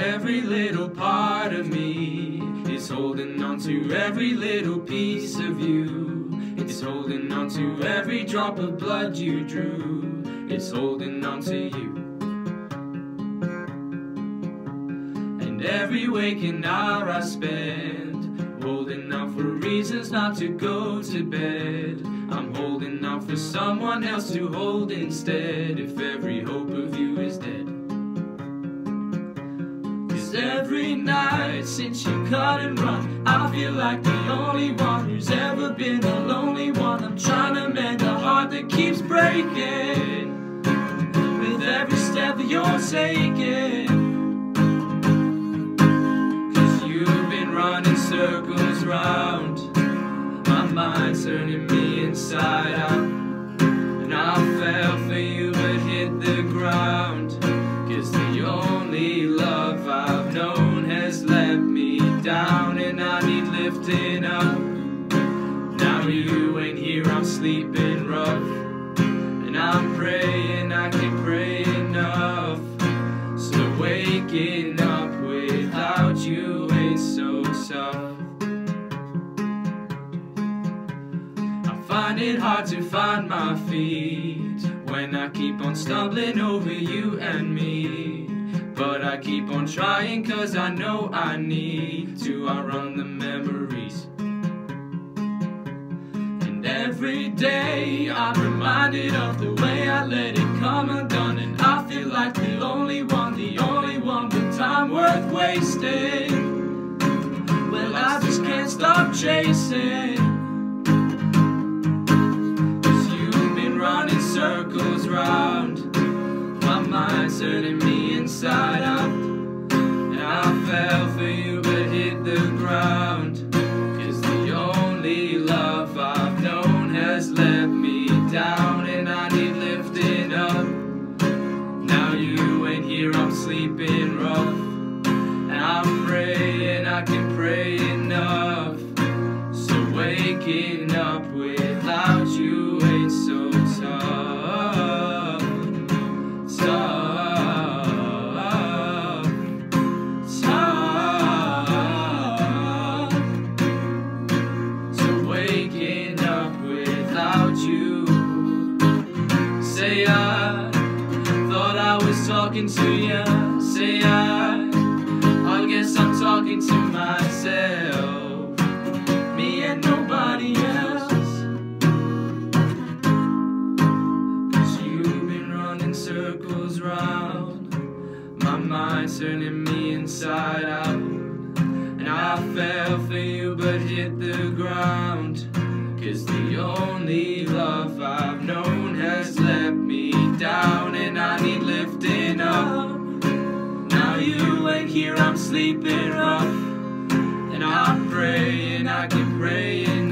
every little part of me. It's holding on to every little piece of you. It's holding on to every drop of blood you drew. It's holding on to you. And every waking hour I spend holding out for reasons not to go to bed. I'm holding out for someone else to hold instead, if every hope of you is dead. 'Cause every night since you cut and run, I feel like the only one who's ever been a lonely one. I'm trying to mend a heart that keeps breaking with every step that you're taking. 'Cause you've been running circles round, my mind's turning me inside out. And I fell for you but hit the ground, 'cause the only love I've known has let me down, and I need lifting up. Now you ain't here, I'm sleeping rough, and I'm praying I can pray enough. So waking up without you ain't so tough. I find it hard to find my feet when I keep on stumbling over you and me. But I keep on trying 'cause I know I need to outrun the memories. And every day I'm reminded of the way I let it come undone, and I feel like the only one with time worth wasting. Well, I just can't stop chasing. 'Cause you've been running circles round, my mind's turning me inside out. And I fell for you but hit the ground, 'cause the only love I've known has let me down, and I need lifting up. Now you ain't here, I'm sleeping rough, and I'm praying I can pray enough. So waking up without you ain't so tough. So waking up without you. Say I thought I was talking to you. Say I guess I'm talking to myself, me and nobody else. 'Cause you've been running circles round, my mind's turning me inside out. And I fell for you but hit the ground, 'cause the only love I've known has let me down, and I need lifting up. Now you ain't here, I'm sleeping rough, and I'm praying I can pray enough.